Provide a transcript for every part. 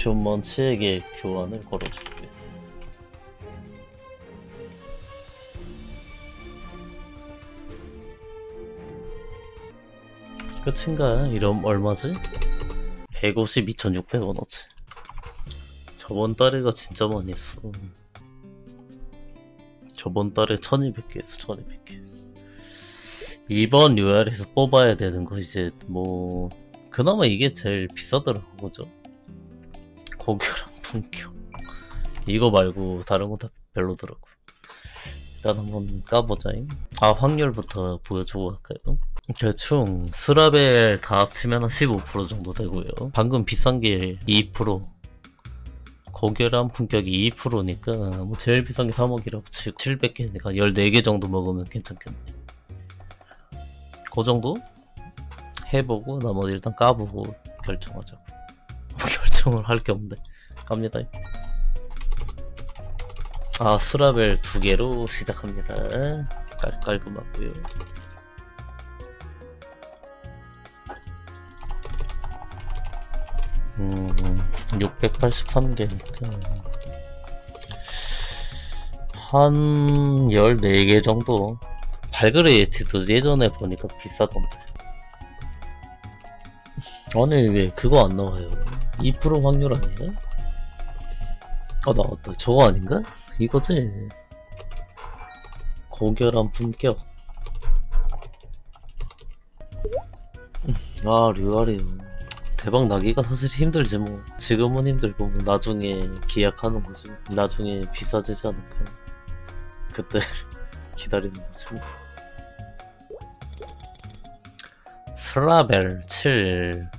슈먼치에게 교환을 걸어줄게. 끝인가? 이럼 얼마지? 152,600원어치. 저번 달에가 진짜 많이 했어. 저번 달에 1200개 했어. 1200개. 이번 UR에서 뽑아야 되는 거 이제 뭐 그나마 이게 제일 비싸더라고. 그죠? 고교랑 품격. 이거 말고 다른 건 다 별로더라고. 일단 한번 까보자잉. 아, 확률부터 보여주고 갈까요? 대충 스라벨 다 합치면 한 15% 정도 되고요. 방금 비싼 게 2%, 고결한 품격이 2%니까 뭐 제일 비싼 게 3억이라고 치고 700개니까 14개 정도 먹으면 괜찮겠네. 그 정도 해보고 나머지 일단 까보고 결정하자고. 결정을 할 게 없는데 갑니다. 아, 스라벨 2개로 시작합니다. 깔끔하고요. 683개니까 한 14개 정도. 발그레이티도 예전에 보니까 비싸던데. 아니 왜 그거 안 나와요? 2% 확률 아니에요? 나왔다. 저거 아닌가? 이거지? 고결한 품격. 아, 류아리요. 대박 나기가 사실 힘들지 뭐. 지금은 힘들고 뭐 나중에 계약하는 거지. 나중에 비싸지지 않을까. 그때 기다리는 거지 뭐. 스라벨 7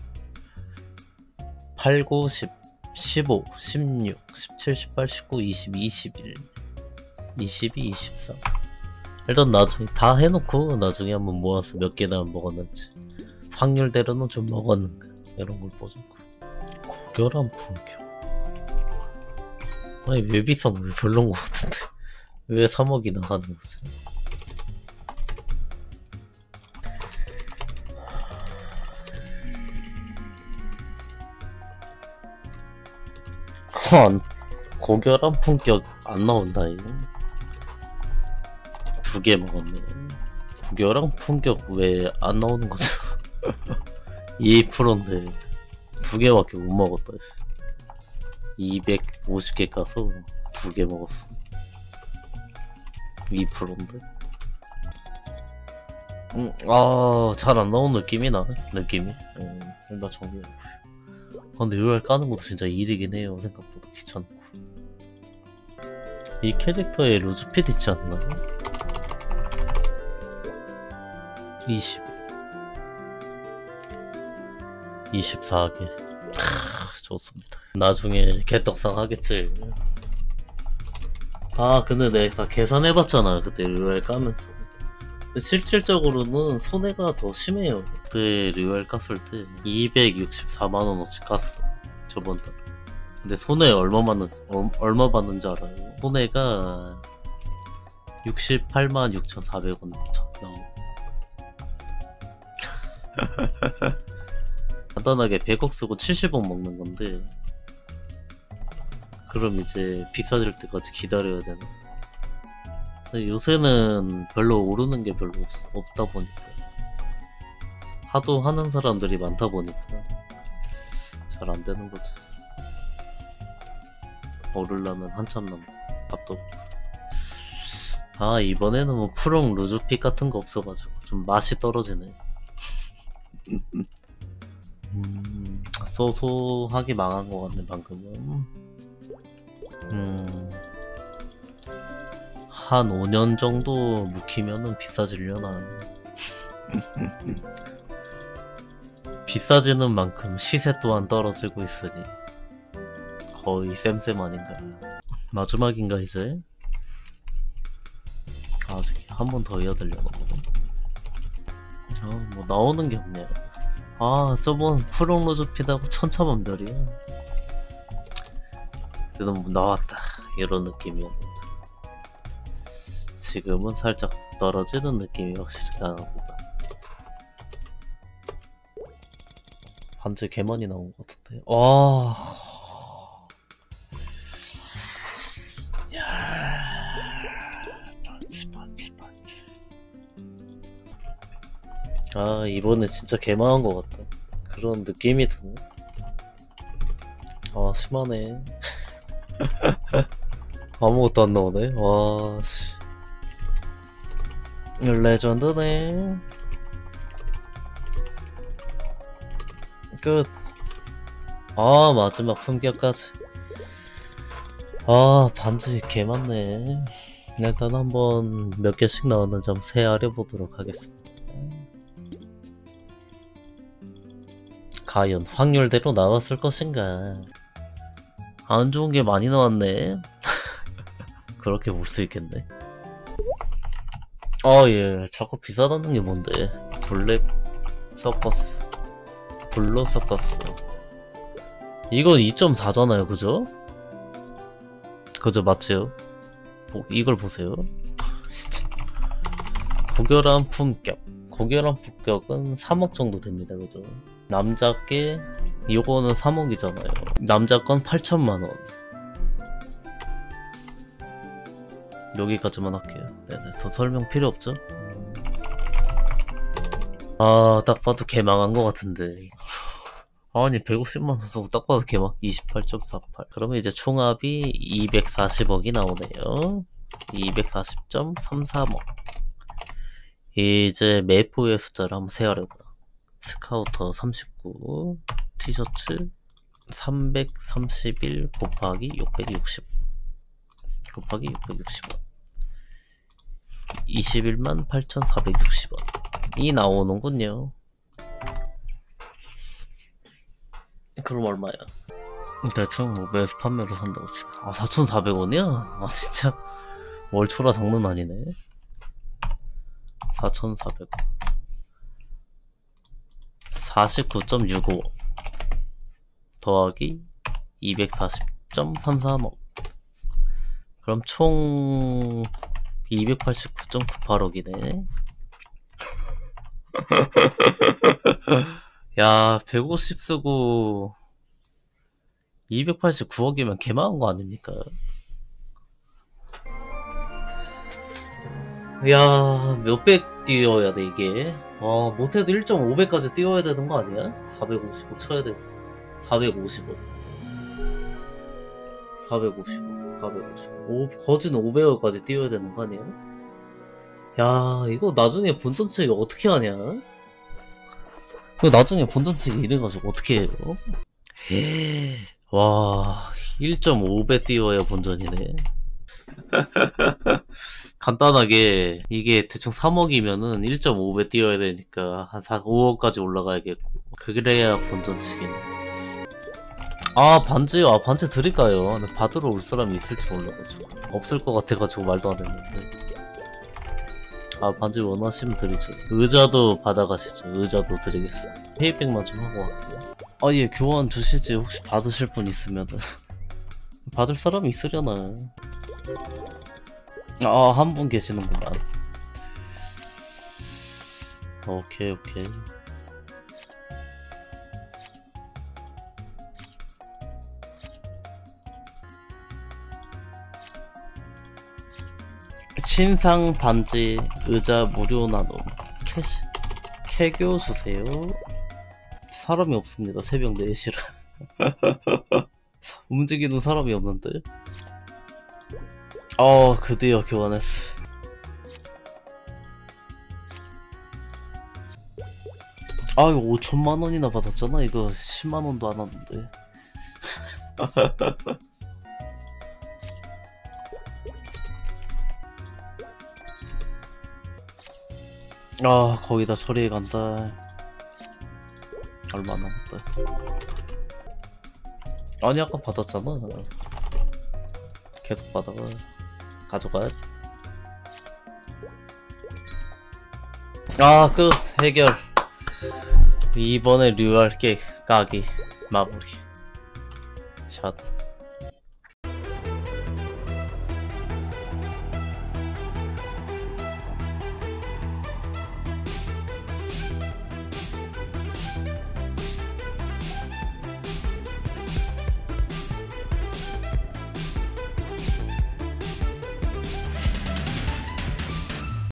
8, 9, 10 15, 16, 17, 18, 19, 20, 21, 22, 23. 일단 나중에 다 해놓고 나중에 한번 모아서 몇 개나 먹었는지 확률대로는 좀 먹었는가 이런 걸 보자고. 고결한 품격. 아니 왜 비싼 거? 왜 별론 거 같은데 왜 3억이나 하는 거지? 고결한 품격 안 나온다 이거. 2개 먹었네. 고결한 품격 왜 안 나오는 거죠? 2%인데 2개밖에 못 먹었다. 250개 까서 2개 먹었어. 2%인데. 잘 안 나오는 느낌이 나. 느낌이. 나 정리해. 근데 UR 까는 것도 진짜 일이긴 해요. 생각보다 귀찮고. 이 캐릭터에 루즈핏 있지 않나? 20 24개. 좋습니다. 나중에 개떡상 하겠지. 근데 내가 계산해봤잖아 그때 UR 까면서. 근데 실질적으로는 손해가 더 심해요. 그때 UR 깠을 때 264만원어치 깠어 저번 달. 근데 손해 얼마 받는지 알아요? 손해가 68만 6,400원 나오고. 간단하게 100억 쓰고 70억 먹는 건데, 그럼 이제 비싸질 때까지 기다려야 되나? 근데 요새는 별로 오르는 게 별로 없다 보니까, 하도 하는 사람들이 많다 보니까 잘 안 되는 거지. 오르려면 한참 남고 밥도 없고. 이번에는 뭐 푸롱 루즈핏 같은 거 없어가지고 좀 맛이 떨어지네. 소소하게 망한 것 같네 방금은. 한 5년 정도 묵히면은 비싸지려나. 비싸지는 만큼 시세 또한 떨어지고 있으니 거의 쌤쌤 아닌가. 마지막인가 이제? 아직 한 번 더 해야 되려나 보네. 뭐 나오는 게 없네. 저번 프롱 로즈핏하고 천차만별이야. 그래도 뭐 나왔다 이런 느낌이었는데, 지금은 살짝 떨어지는 느낌이 확실히 나고. 반지 개 많이 나온 것 같은데. 아, 이번에 진짜 개망한 것 같다. 그런 느낌이 드네. 아, 심하네. 아무것도 안 나오네. 와, 씨. 레전드네. 끝. 아, 마지막 품격까지. 아, 반지 개 많네. 일단 한번 몇 개씩 나왔는지 한번 세알해 보도록 하겠습니다. 과연 확률대로 나왔을 것인가? 안 좋은 게 많이 나왔네. 그렇게 볼 수 있겠네. 예. 자꾸 비싸다는 게 뭔데? 블랙 서커스. 블루 서커스. 이건 2.4잖아요, 그죠? 그죠, 맞지요? 이걸 보세요. 진짜. 고결한 품격. 고결한 품격은 3억 정도 됩니다, 그죠? 남자께 요거는 3억이잖아요. 남자 건 8천만원. 여기까지만 할게요. 네네, 더 설명 필요 없죠? 아, 딱 봐도 개망한 것 같은데. 아니, 150만원 쓰고 딱 봐도 개망. 28.48. 그러면 이제 총합이 240억이 나오네요. 240.33억. 이제 매포의 숫자를 한번 세어려보자. 스카우터 39, 티셔츠 331 곱하기 660 곱하기 660원 21만 8,460원이 나오는군요. 그럼 얼마야? 대충 뭐 매수 판매로 산다고 치면 4,400원이야? 아, 진짜 월초라 장난 아니네. 4,400원 49.65억 더하기 240.33억. 그럼 총 289.98억이네. 야, 150 쓰고 289억이면 개망한 거 아닙니까? 야, 몇백 뛰어야 돼 이게. 와, 못해도 1.5배까지 뛰어야 되는 거 아니야? 455 쳐야 돼. 455 455 거지는 500억까지 뛰어야 되는 거 아니야? 야, 이거 나중에 본전 측이 어떻게 하냐? 이거 나중에 본전 측이 이래가지고 어떻게 해요? 와, 1.5배 뛰어야 본전이네. 간단하게 이게 대충 3억이면은 1.5배 뛰어야 되니까 한 5억까지 올라가야겠고, 그래야 본전치기네. 아, 반지요. 아, 반지 드릴까요? 근데 받으러 올 사람이 있을지 몰라가지고. 없을 것 같아가지고 말도 안 했는데. 아, 반지 원하시면 드리죠. 의자도 받아가시죠. 의자도 드리겠습니다. 페이백만 좀 하고 갈게요. 아, 예, 교환 주시지. 혹시 받으실 분 있으면은. 받을 사람이 있으려나. 아, 한 분 계시는구만. 오케이. 신상 반지 의자 무료 나눔. 캐교 주세요. 사람이 없습니다. 새벽 4시라. 움직이는 사람이 없는데. 드디어 교환했어. 아, 이거 5천만원이나 받았잖아. 이거 10만원도 안 왔는데. 아, 거기다 처리해 간다. 얼마 남았다. 아니, 아까 받았잖아. 계속 받아가. 가져가. 아, 끝. 해결. 이번에 류알 깨 까기 마무리. 샷.